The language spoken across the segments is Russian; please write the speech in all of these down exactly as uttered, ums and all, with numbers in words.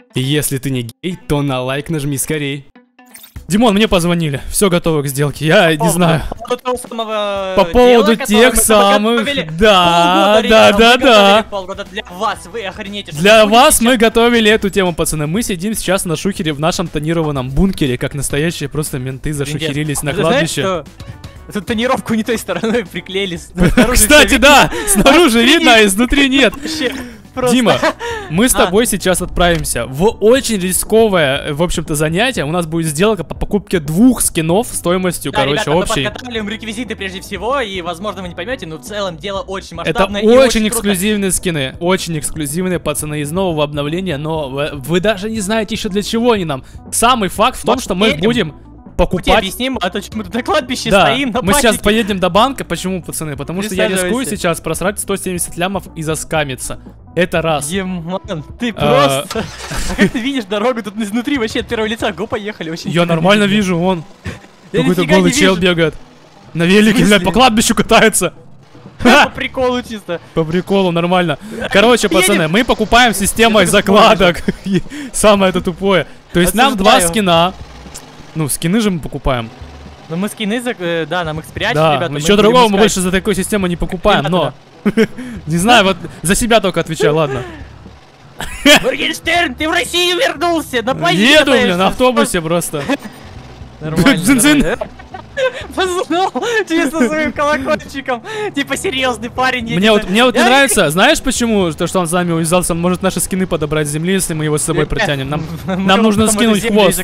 Если ты не гей, то на лайк нажми скорей. Димон, мне позвонили. Все готово к сделке. Я не знаю. По поводу тех самых. Да, да, да, да. Для вас, вы охренеете. Для вас мы готовили эту тему, пацаны. Мы сидим сейчас на шухере в нашем тонированном бункере, как настоящие просто менты зашухерились на кладбище. Тут тонировку не той стороной приклеили. Кстати, да, снаружи видно, а изнутри нет. Дима, мы с тобой а. сейчас отправимся в очень рисковое, в общем-то, занятие. У нас будет сделка по покупке двух скинов стоимостью, да, короче, ребята, общей. Мы подготавливаем реквизиты прежде всего, и, возможно, вы не поймете, но в целом дело очень масштабное. Это очень, очень эксклюзивные скины, очень эксклюзивные, пацаны, из нового обновления, но вы, вы даже не знаете еще для чего они нам. Самый факт в том, Может, что мы их будем покупать. Мы объясним, а то что мы тут на кладбище да, стоим, на мы пасеке. сейчас поедем до банка. Почему, пацаны? Потому что я рискую сейчас просрать сто семьдесят лямов и заскамиться. Это раз. Еман, ты просто... А как ты видишь дорогу тут изнутри вообще от первого лица? Го, поехали. Я нормально вижу, вон. Какой-то голый чел бегает. На велике, блядь, по кладбищу катается. По приколу чисто. По приколу, нормально. Короче, пацаны, мы покупаем системой закладок. Самое это тупое. То есть нам два скина. Ну, скины же мы покупаем. Ну, мы скины, да, нам их спрячем, да, ребята. Ничего другого мы больше за такую систему не покупаем, но... Не знаю, вот за себя только отвечаю, ладно. Моргенштерн, ты в Россию вернулся! Еду, блин, на автобусе просто. Нормально. Познал чисто своим колокольчиком. Типа серьезный парень. Мне вот, мне вот не нравится, знаешь почему, то, что он с нами увязался? Он может наши скины подобрать с земли, если мы его с собой протянем. Нам, нам нужно скинуть хвост.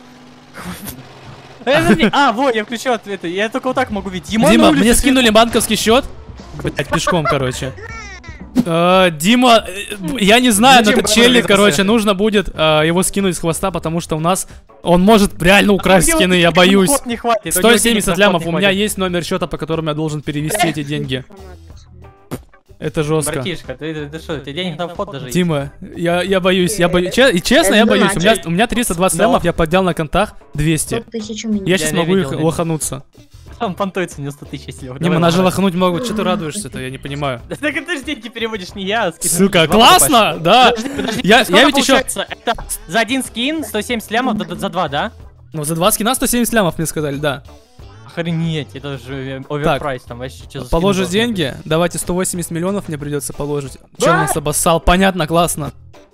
А, вот, я включил это. Я только вот так могу видеть. Дима, мне скинули банковский счет. Блять, пешком, короче. Дима, я не знаю, но этот челик, короче, нужно будет его скинуть с хвоста, потому что у нас он может реально украсть скины, я боюсь. сто семьдесят лямов, у меня есть номер счета, по которому я должен перевести эти деньги. Это жестко. Братишка, ты, ты что, у тебя денег на вход даже есть? Дима, я, я боюсь, я боюсь. И честно, я боюсь. У меня, у меня триста двадцать лямов, я поднял на контах двести. Я сейчас могу их лохануться. Он понтуется, у него сто тысяч если. Дима, нас же лохануть могут. Что ты радуешься-то? Я не понимаю. Да так ты же деньги переводишь не я. Сука, классно, да. Я ведь еще... Это за один скин сто семьдесят лямов, за два, да? Ну, за два скина сто семьдесят лямов мне сказали, да. Охренеть, это же оверпрайс, там вообще что за положишь деньги, давайте сто восемьдесят миллионов мне придется положить. Че у нас обоссал? Понятно, классно.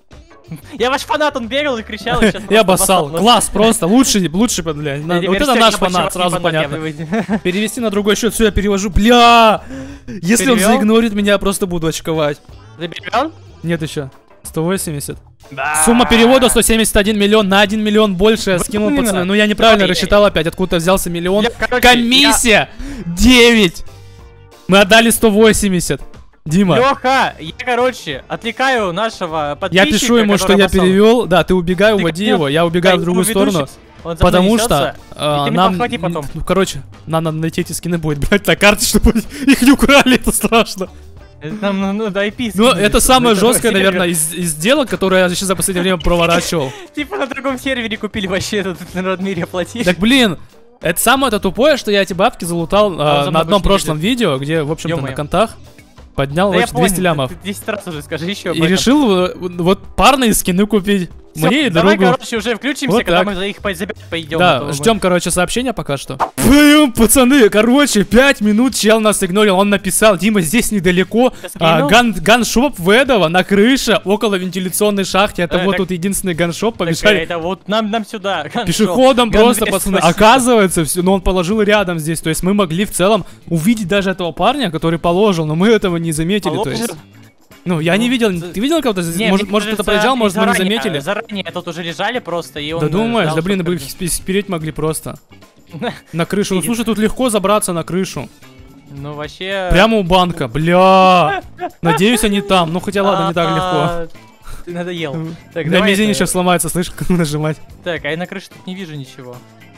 Я ваш фанат, он бегал и кричал. Я обоссал, класс, просто, лучше, лучше, блядь. Вот это наш фанат, сразу понятно. Перевести на другой счет, все, я перевожу, бля. Если он заигнорит меня, я просто буду очковать. Заберем? Нет еще, сто восемьдесят. Да. Сумма перевода сто семьдесят один миллион, на один миллион больше я скинул, пацаны. Ну я неправильно Давай, рассчитал опять, откуда взялся миллион. Я, короче, комиссия я... девять. Мы отдали сто восемьдесят. Дима. Леха, я, короче, отвлекаю нашего подписчика. Я пишу ему, что я перевел. Да, ты убегай, уводи ты, его. Я убегаю да, в другую сторону. Потому что э, нам, потом. Ну, короче, нам надо найти эти скины, будет брать на карте, чтобы их не украли, это страшно. Это, ну, ну, да, и ну, это самое жесткое, наверное, из, из сделок, которые я сейчас за последнее время проворачивал. Типа на другом сервере купили вообще, этот на Родмире оплатили. Так, блин, это самое это тупое, что я эти бабки залутал на одном прошлом видео, где, в общем-то, на контах поднял двести лямов. десять раз уже скажи еще. И решил вот парные скины купить. Мне и другу. Давай, короче, уже включимся, вот когда так. мы за их забирать пойдем. Да, ждем, мы... короче, сообщения пока что. Блин, пацаны, короче, пять минут чел нас игнорил. Он написал: Дима, здесь недалеко а, ган, ганшоп Ведова на крыше, около вентиляционной шахты. Это э, вот так... тут единственный ганшоп. Побежали. Это вот нам, нам сюда. Ганшоп. Пешеходом Ган просто, пацаны. Спасибо. Оказывается, все, но он положил рядом здесь. То есть мы могли в целом увидеть даже этого парня, который положил, но мы этого не заметили. То есть... Ну, я ну, не видел. Ты видел кого-то? Может, может кто-то проезжал, может, мы не заметили. Заранее тут уже лежали просто, и он... Да думаешь, да блин, бы их спереть могли просто. На крышу. Ну, слушай, тут легко забраться на крышу. Ну, вообще... Прямо у банка, бля. Надеюсь, они там. Ну, хотя ладно, не так легко. Ты надоел. Да, мизинец сейчас сломается, слышишь, как нажимать. Так, а я на крыше тут не вижу ничего.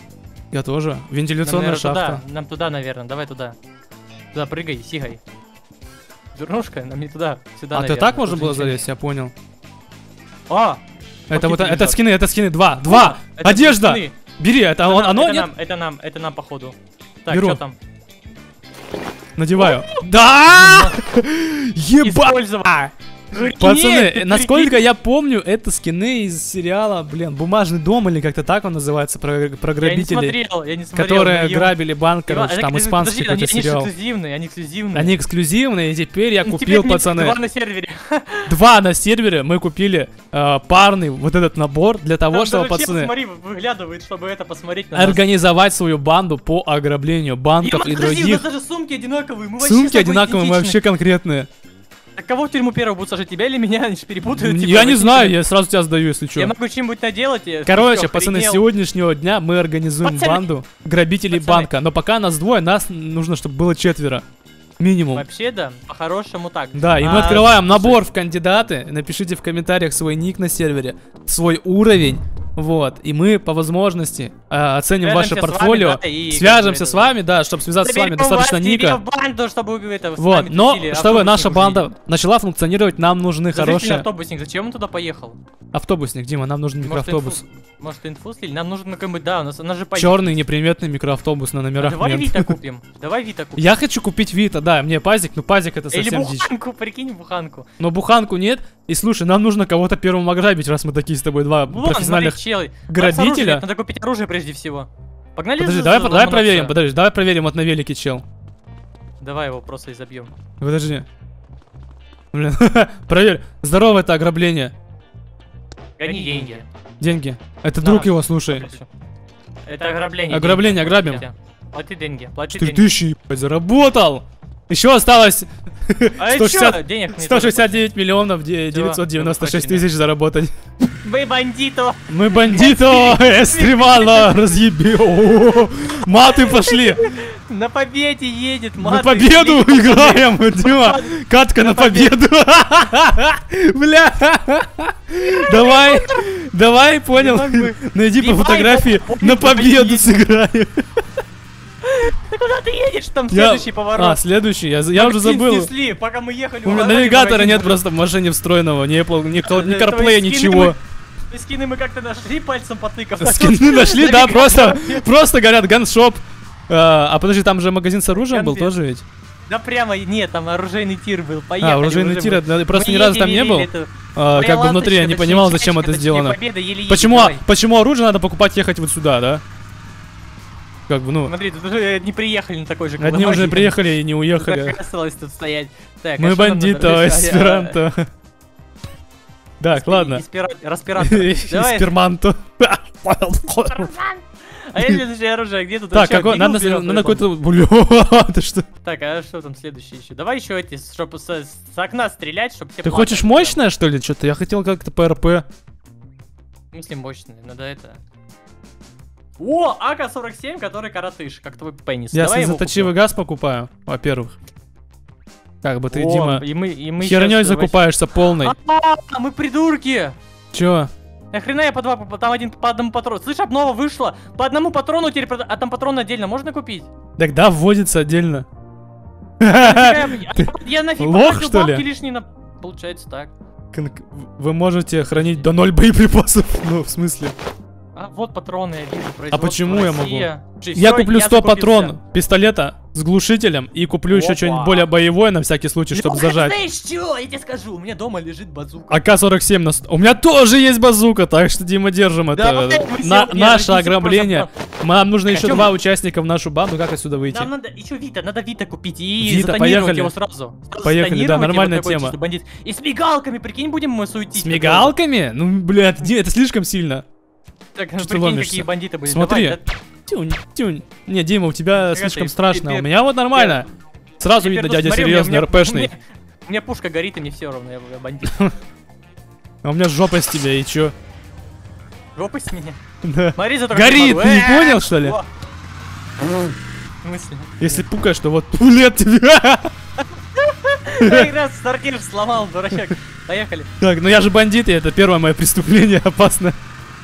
Я тоже. Вентиляционная шахта. Нам туда, наверное, давай туда. Туда прыгай, сигай. Дурнушка, нам не туда, сюда. А наверное, ты так можно было залезть, я понял. А! Это вот, это скины, это скины, два, два! Это одежда! скины. Бери, это, это он, нам, оно это нет? Нам, это нам, это нам походу. Так, беру. Что там? Надеваю. Да! Ебать! Пацаны, Нет, ты насколько я помню, это скины из сериала, блин, «Бумажный дом» или как-то так он называется, про, про Я не грабителей, смотрел, я не смотрел. которые но я- грабили банк, Иван, короче, это, там подожди, испанский подожди, какой-то они, сериал. Они эксклюзивные, они эксклюзивные. Они эксклюзивные, и теперь я Ну, купил, теперь не пацаны, два на сервере. два на сервере, мы купили э, парный вот этот набор для того, Там чтобы, даже чел, пацаны, смотри, выглядывает, чтобы это посмотреть на нас. организовать свою банду по ограблению банков Иван, и подожди, у других. нас даже сумки одинаковые. Мы вообще с Сумки тобой одинаковые, идентичны. вообще конкретные. А кого в тюрьму первого будут сажать? Тебя или меня? Они же перепутают. типа, Я не возьми знаю, тебя. я сразу тебя сдаю, если Я что. могу чем-нибудь наделать. и Короче, всё, пацаны, с охренел. сегодняшнего дня мы организуем Пацаны, банду грабителей пацаны. банка. Но пока нас двое, нас нужно, чтобы было четверо. Минимум. Вообще, да, по-хорошему так. Да, и мы А, открываем слушай, набор в кандидаты. Напишите в комментариях свой ник на сервере, свой уровень. Вот, и мы по возможности э, оценим Свяжемся ваше с вами, портфолио, да, и свяжемся как бы с вами, да, чтобы связаться с вами, заберем достаточно вас, ника. в банду, чтобы вы это, с Вот, нами но тусили, чтобы автобусник наша банда увидели. начала функционировать, нам нужны Разрешительный хорошие... автобусник, зачем он туда поехал? Автобусник, Дима, нам нужен Может, микроавтобус. инфу- Может, инфу слили? Нам нужен какой-нибудь, да, у нас, у нас же поедет. Черный неприметный микроавтобус на А номерах давай мент. Вита купим, давай Вита купим. Я хочу купить Вита, да, мне пазик, но пазик это Или совсем дичь. буханку, прикинь, буханку. Но буханку нет. И слушай, нам нужно кого-то первым ограбить, раз мы такие с тобой два Вон, профессиональных смотри, челы. грабителя. Нас оружие, Надо купить оружие прежде всего. Погнали Подожди, за- давай, за- давай ломануться. проверим, подожди, давай проверим вот на велике, чел. Давай его просто изобьем. Подожди. Блин, проверь. Здорово, это ограбление. Гони деньги. Деньги. Это На. друг его, слушай. Это ограбление. Ограбление, деньги. ограбим. Плати деньги, плати Четыре деньги. тысячи, ебать, заработал. Еще осталось А сто чё? шестьдесят Денег мне сто шестьдесят тоже девять миллионов де- девятьсот девяносто шесть захвачено. тысяч заработать. плати. Мы бандито. Мы бандито, эстремало, разъеби. О, маты пошли. На победе едет, На маты, победу клей, играем, Дима. Катка на На победу. Бля. Давай, давай, понял. Найди по Ебать, фотографии. по- На по- победу поедем. сыграем. Ты куда ты едешь? Там Я- следующий А, следующий следующий, я я уже забыл. Снесли, пока мы ехали. У меня угадали навигатора магазин. нет просто в машине встроенного, ни Apple, ни Cl- ни Э, твои CarPlay, скины ничего. мы- твои Скины мы как-то нашли, пальцем потыкав. Скины нашли, да, просто, просто говорят, ганшоп. А а, подожди, там же магазин с оружием был Ганвест. тоже ведь? Да прямо, нет, там оружейный тир был, поехали. А, оружейный уже тир, мы- я просто мы ни разу там едем, не был. еле-еле это- А, Моя Как бы внутри я ласточка, не точнее, понимал, зачем чайка, это точнее, сделано. Победа, еле едет, Почему, давай. почему оружие надо покупать ехать вот сюда, да? Как бы, ну, Смотри, тут уже не приехали на такой же одни колымаге. уже приехали и не Так уехали. осталось тут стоять. Так, а Мы что нам надо? бандито, Подожди, а, эсперанто. Так, ладно. Испира- Распиратор. Давай. Эсперманто. А я следующее оружие, где тут? Так, Чё, какой, надо, двигал надо вперёд, какой-то... Бля, ты что? Так, а что там следующее еще? Давай еще эти, чтобы с, с окна стрелять, чтобы все Ты плакали хочешь прям. мощное, что ли, что-то? Я хотел как-то ПРП. В смысле мощный, надо это... О, А К сорок семь, который коротыш, как твой пенис. Я Давай его слезоточивый купим. газ покупаю, во-первых. Как бы ты, О, Дима, и мы, и мы херней щас, давай- закупаешься полной. А, мы придурки! Чё? Нахрена я по два, по- там один по одному патрону. Слышь, обнова вышла. По одному патрону теперь, прода- а там патрон отдельно можно купить? Тогда вводится отдельно. Я, я нафиг Лох, потратил что ли? бабки лишние на... Получается так. Конк- Вы можете хранить до ноль боеприпасов. Ну, в смысле? А вот патроны, я вижу, производство почему я могу? Россия. Слушай, Я всё, куплю сто закупился. патрон пистолета с глушителем и куплю еще Опа. что-нибудь более боевое на всякий случай, чтобы Ну, зажать. знаешь что, я тебе скажу, у меня дома лежит базука. А К сорок семь на... ст- У меня тоже есть базука, так что, Дима, держим это. Давай, мы На- всё- не, наше разделись ограбление. просто. Нам нужно Так, а еще чё два мы- участника в нашу банду. Как отсюда выйти? Нам надо еще Вита, надо Вита купить и Вита, затонировать поехали. его сразу. Сразу Поехали, да, затонировать его нормальная такой тема. чисто бандит. И с мигалками, прикинь, будем мы суетить. С мигалками? Ну, блядь, Ди, это слишком сильно. Так, Что ты прикинь, ломишься? какие бандиты были. Смотри. Давай, да- Тюнь, тюнь. Не, Дима, у тебя Фига слишком ты, страшно. а У теперь- меня вот нормально. Сразу Теперь видно, тут дядя смотри, у меня- серьезный, у меня- РПшный. У меня, у меня пушка горит, и мне все равно, я, я бандит. А у меня жопа с тебя, и чё? Жопа с меня. Да. Смотри, зато Горит, ты не понял, что ли? О. В смысле? Если пукаешь, то вот тулет тебя. Я как раз стартир сломал, дурачок. Поехали. Так, ну я же бандит, и это первое мое преступление, опасно.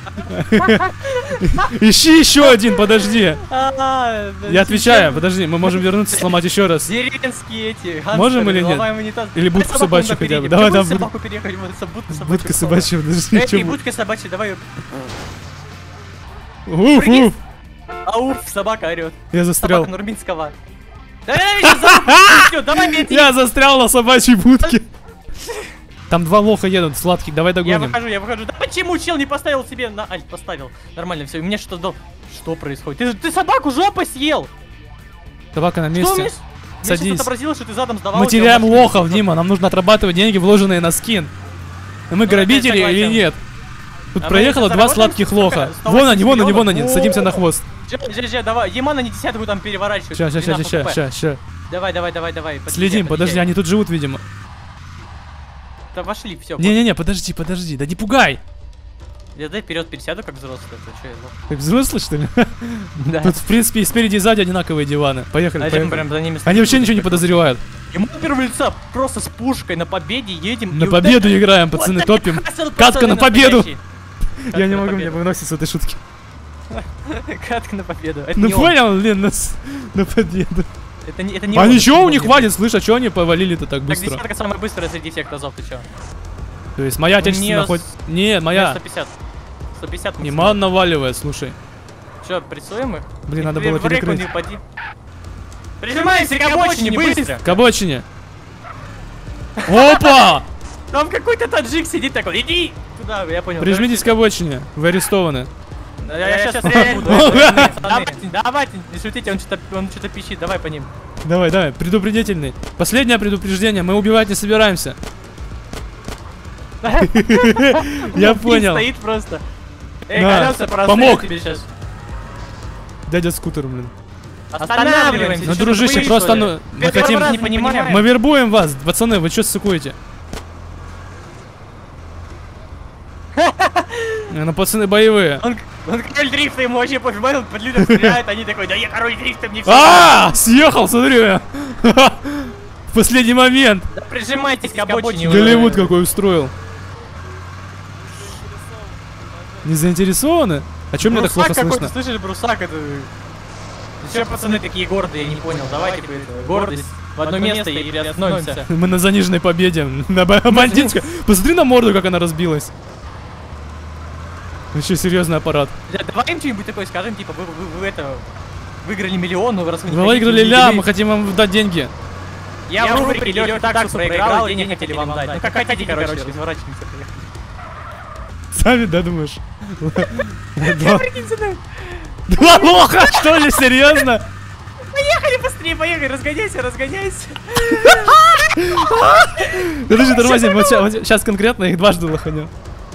Ищи еще один, подожди. А, Я отвечаю, подожди, мы можем вернуться и сломать еще раз. Деревенские эти. Можем или нет? ломаемый унитаз. Или будку Давай собачью надо хотя бы. перейдем. Давай, Давай, давай, собаку переехали, вот это будка собачья. Будка собачья, подожди, Эй, чё будка собачья, давай. Уф, Прыгни. уф, Ауф, собака орет. я застрял. Собака Нурминского. Давай, давай, сейчас забудь, всё, давай, бей, Я застрял на собачьей будке. Там два лоха едут, сладких, давай догоним. Я выхожу, я выхожу. Да почему чел не поставил себе на альт? Поставил. Нормально, все. У меня что-то до... Что происходит? Ты, ты собаку жопа съел! Собака на Что месте. мне... Садись. Я отобразила, что ты задом сдавал. Мы теряем лохов, Дима, нам нужно отрабатывать деньги, вложенные на скин. Мы Ну, грабители это или согласен. нет? Тут А проехало мы два заработаем сладких сколько? лоха. сто Вон они, вон они, миллионов? вон они, садимся на хвост. Сейчас, сейчас, давай. Емана не десятку там переворачивать. Ща, ща, ща, Вина ща, ПП. ща, ща. Давай, давай, давай, давай. подъезжай, Следим, подожди, подъезжай. они тут живут, видимо. Да вошли, все. Не-не-не, подожди, подожди, да не пугай. Я дай вперед пересяду, как взрослый. Это что, я лох? Ты взрослый, что ли? Да. Тут, в принципе, и спереди, и сзади одинаковые диваны. Поехали, А зачем поехали. прям за ними Они следить? вообще ничего не подозревают. Ему первого лица просто с пушкой на победе едем. На и вот победу это- играем, вот пацаны, это топим. хасл, Катка пацаны, на победу. настоящий. Катка Я не на могу, мне победу. выносить с этой шутки. Катка на победу. Это Ну не он. понял, блин, нас на победу. Это не, это не А он, ничего это у не них он. хватит, слышь, а чё они повалили-то так Так быстро? десятка самая быстрая среди всех тазов, ты чё? То есть моя отечественная Мне хоть... с- Не, моя. сто пятьдесят. сто пятьдесят Не, ман наваливает, слушай. Чё, прессуем их? Блин, И надо при- было в реку перекрыть. не упади. Прижимайся к обочине, быстро! К обочине. Опа! Там какой-то таджик сидит такой, иди! Туда, я понял. Прижмитесь к обочине, вы арестованы. Я сейчас стрелять буду. Давайте, давайте, не шутите, он что-то он что-то пищит, давай по ним. Давай, давай, предупредительный. Последнее предупреждение, мы убивать не собираемся. Я Пин понял. стоит просто. Эй, На, колеса, просто помог. я тебе сейчас. Дядя скутер, блин. Останавливаемся. Ну, что дружище, тупые, просто что ли? ну, мы Первый хотим... раз не понимаем. Мы вербуем вас, пацаны, вы что ссыкуете? Ну, пацаны боевые. Он, он король дрифта, ему вообще пофиг, он под людям стреляет, они такой, да я король дрифта, мне все. А, съехал, смотри. В последний момент. Да прижимайтесь к обочине. Голливуд какой устроил. Не заинтересованы? А чё мне так плохо какой-то, слышно? слышишь, брусак, это... Че, пацаны такие гордые, я не понял, давайте типа, это, гордость в одно место и остановимся. Мы на заниженной победе. На ба- бандитской. Посмотри на морду, как она разбилась. Еще серьезный аппарат. Да, давай им что-нибудь такое скажем, типа, вы, вы, вы это... Выиграли миллион, ну раз вы не Вы хотите, выиграли не ля, делите. мы хотим вам дать деньги. Я в рубрике Лёха таксу проиграл, и денег хотели вам дать. Ну как хотите, короче, разворачиваемся, поехали. Сами, да, думаешь? Я Два- прикинь, сюда. Два лоха, что ли, серьезно? Поехали быстрее, поехали, разгоняйся, разгоняйся. Подожди, тормозим, вот сейчас конкретно их дважды лоханем.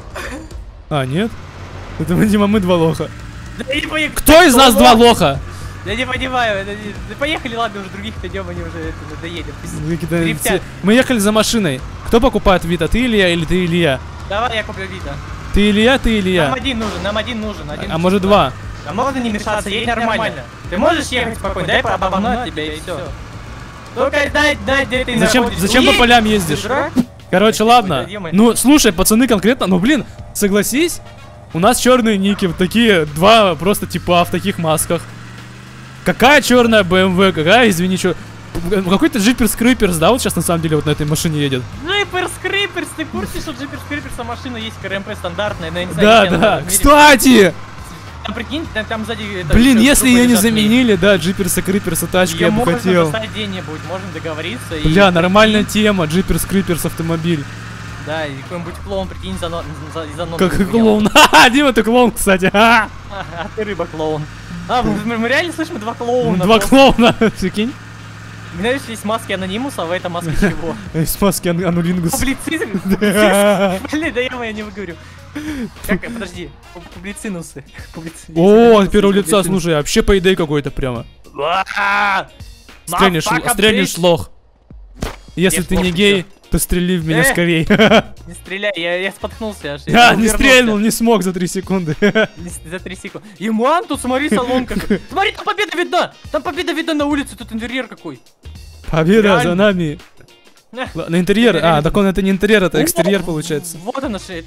А, нет? Это, Дима, мы два лоха. Да не поехали. Кто из нас два лоха? Я не понимаю, это не- да поехали, ладно, уже других найдем, они уже это, надоели. Пусть Какие-то дрифтят. все- Мы ехали за машиной. Кто покупает Вита, ты или я, или ты или я? Давай, я куплю Вита. Ты или я, ты или Нам я? один нужен, нам один нужен. Один А может два? А можно не мешаться, едь нормально. Ты можешь ехать спокойно, дай обогнать тебя и все. Только дай, дай, где ты Зачем, находишься. зачем по Едь! полям Ты ездишь? дурак? Короче, Ой, ладно. да, е-мое. Ну, слушай, пацаны, конкретно, ну, блин, согласись, у нас черные ники, вот такие два просто типа в таких масках. Какая черная бэ эм вэ, какая, извини, что... Какой-то Джипер Скриперс, да, вот сейчас на самом деле вот на этой машине едет? Джипер Скриперс, ты в курсе, что Джипер Скриперса машина есть КРМП стандартная, но я не знаю, Да, где она да. в мире. Кстати! Там прикинь, там, там сзади... это, Блин, ещё если трупы ее не лежат, заменили, да, Джиперса Криперса тачка, её я бы можно хотел. достать где-нибудь, можем договориться. и- Бля, нормальная тема, Джиперс Криперс автомобиль. Да, и какой-нибудь клоун, прикинь, за, но- за, за ногу Как и поднял. клоун. Ха-ха, Дима, ты клоун, кстати. Ха! А, а ты рыба клоун. А, мы, мы- мы реально слышим два клоуна. Два просто. клоуна, прикинь. Знаешь, есть маски анонимуса, а в этом маски чего? Из маски ан- Анулингус. Публицизм? Публицизм? Блин, да я не выговорю. Как, подожди, пу- публицинусы. Публици- О, от публицинусы, первого лица, публицинусы. слушай, вообще пейдей какой-то прямо. А, Стрельнешь, motherfucker, стрельнешь bitch. лох. Если Я ты не слов гей, еще. то стрели в меня Э. скорей. Не стреляй, я, я споткнулся аж. Я я не увернулся. стрельнул, не смог за три секунды. Не с- За три секунды. Иман, тут смотри, салон какой. Смотри, там победа видна. Там победа видна на улице, тут интерьер какой. Победа Реально. за нами. На. На интерьер. А, Реально. так он это не интерьер, это О, экстерьер получается. Вот оно что, это...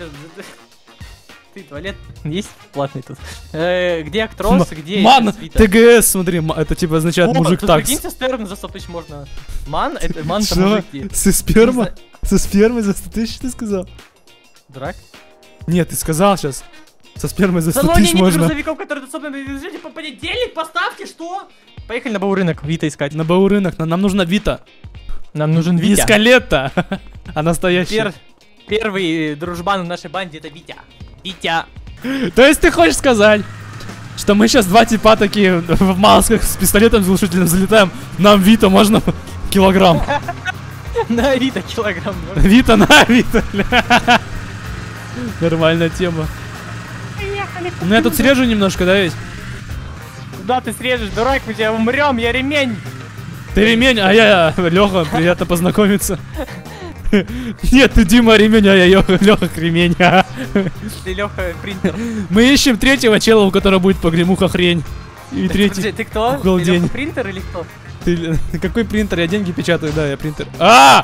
Ты, туалет есть платный тут? Э, Где актрос, где... Ман, свита? ТГС, смотри, м- это типа означает О, мужик тут, такс. прикиньте, стерн за сто тысяч можно. Ман, это ман, это Что? мужики. Со сперма? Не Со спермой за сто тысяч ты сказал? Дурак. Нет, ты сказал сейчас. Со спермой за В сто салоне тысяч нет можно. грузовиков, которые доступны на движение по понедельник, поставки, что? Поехали на Баурынок, Вита искать. На БУ рынок, на- нам нужна Вита. Нам нужен Не Витя. скалетта, а настоящая. Пер- Первый дружбан в нашей банде это Витя. Витя. То есть ты хочешь сказать, что мы сейчас два типа такие в масках с пистолетом глушительным залетаем, нам Вита можно килограмм. На Вита килограмм. Вита на Вита. Нормальная тема. Ну я тут срежу немножко, да ведь? Куда ты срежешь, дурак, мы тебя умрем, я ремень. Ты ремень, а я Леха, приятно познакомиться. Нет, ты Дима ремень, а я Леха Кремень. Ты Леха принтер. Мы ищем третьего чела, у которого будет погремуха хрень. И третий. Ты кто? Ты Леха принтер или кто? Ты какой принтер? Я деньги печатаю, да, я принтер. А!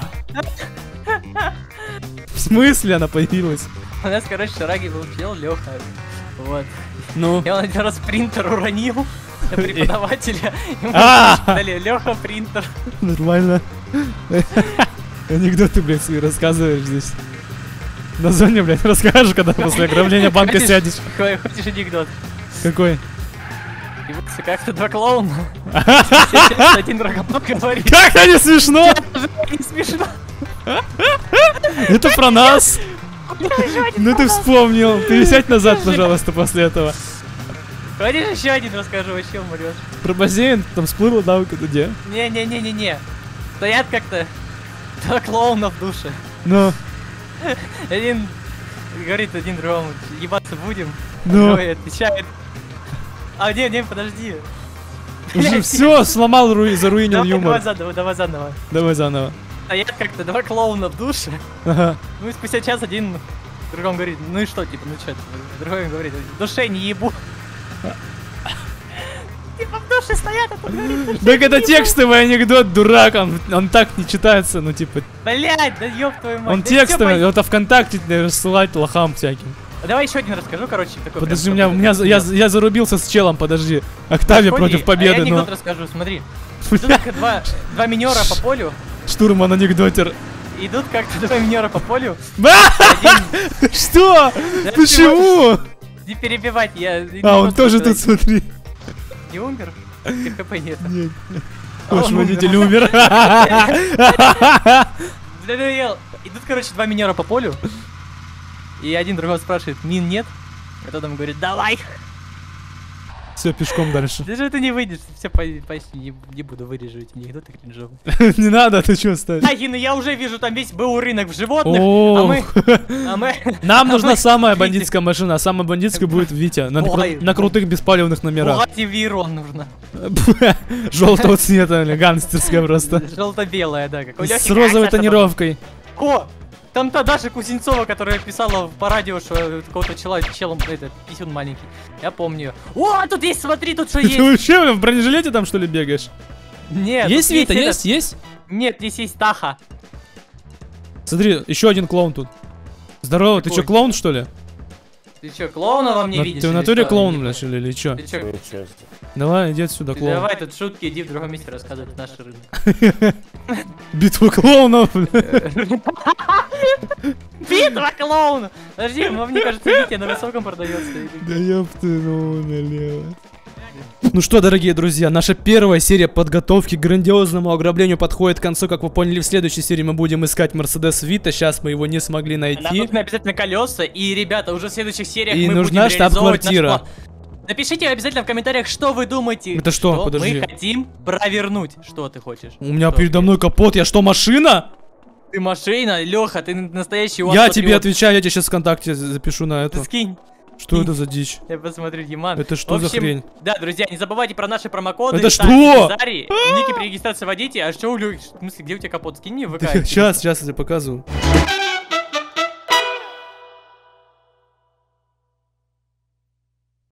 В смысле она появилась? У нас, короче, Шараги был чел, Леха. Вот. Ну. И он один раз принтер уронил на преподавателя. И мы дали Леха принтер. Нормально. Анекдоты, блядь, свои рассказываешь здесь. На зоне, блядь, расскажешь, когда после ограбления банка сядешь. Хочешь анекдот? Какой? И вот как-то два клоуна. Один другому говорит. Как это не смешно? Не смешно. Это про нас. Ну ты вспомнил. Пересядь назад, пожалуйста, после этого. Хочешь еще один расскажу, вообще умрешь. Про бассейн там всплыло, да, где? Не-не-не-не-не. Стоят как-то два клоуна в душе. Ну. Один говорит один другому, ебаться будем. Ну. Другой отвечает. А, не, не, подожди. Уже все, сломал, руи, заруинил юмор. Давай заново, давай заново. Давай заново. Стоят как-то два клоуна в душе. Ага. Ну и спустя час один другому говорит, ну и что, типа, ну что, другой говорит, в душе не ебу. Типа в душе стоят, а тут говорит, так это текстовый анекдот, дурак, он, он так не читается, ну типа. Блять, да ёб твою мать. Он текстовый, это ВКонтакте рассылать лохам всяким. Давай еще один расскажу, короче, такой. Подожди, у меня, у меня я, я зарубился с челом, подожди. Октавия против победы, а я анекдот но... расскажу, смотри. Идут как два, два минера по полю. Штурман анекдотер. Идут как-то два минера по полю. Что? Почему? Не перебивать, я... А, он тоже тут, смотри. Не умер? КХП нет. Нет. Ваш водитель умер. Идут, короче, два минера по полю. И один другого спрашивает, мин нет? А тот ему говорит, давай. Все, пешком дальше. Ты же это не выйдешь, все, почти не, не буду выреживать анекдоты кринжовые. Не надо, ты что ставишь? Ай, ну я уже вижу, там весь был рынок в животных, а мы... А мы... Нам нужна самая бандитская машина, а самая бандитская будет Витя. На, на крутых беспалевных номерах. Бугатти Вейрон нужна. Желтого цвета, гангстерская просто. Желто-белая, да. Как с розовой тонировкой. О! Там-то Даша Кузнецова, которая писала по радио, что какого-то чела, челом, это, писюн маленький. Я помню. О, тут есть, смотри, тут что есть. Ты вообще в бронежилете там, что ли, бегаешь? Нет. Есть Вита, есть, есть? Нет, здесь есть Таха. Смотри, еще один клоун тут. Здорово, ты что, клоун, что ли? Ты что, клоуна во мне видишь? Ты в натуре клоун, блядь, или что? Ты чё? Давай, иди отсюда, клоун. Давай тут шутки, иди в другом месте рассказывать наш рынок. Битва клоунов, Битва клоунов! Подожди, мне кажется, Витя на высоком продается. Да ёпты, ну налево. Ну что, дорогие друзья, наша первая серия подготовки к грандиозному ограблению подходит к концу. Как вы поняли, в следующей серии мы будем искать Мерседес Вита. Сейчас мы его не смогли найти. Нам нужны обязательно колеса. И, ребята, уже в следующих сериях и мы нужна будем штаб-квартира. Напишите обязательно в комментариях, что вы думаете. Это что? что Подожди. Мы хотим провернуть. Что ты хочешь? У меня что передо мной капот. Я что, машина? Ты машина, Леха, ты настоящий. Я тебе отвечаю, я тебе сейчас ВКонтакте запишу на это. Ты скинь. Что это за дичь? Я посмотрю, Диман. Это что общем, за хрень? Да, друзья, не забывайте про наши промокоды. Это что? Ники при регистрации вводите. А что у Лёхи? В смысле, где у тебя капот? Скинь мне в ВК. Сейчас, сейчас я тебе показываю.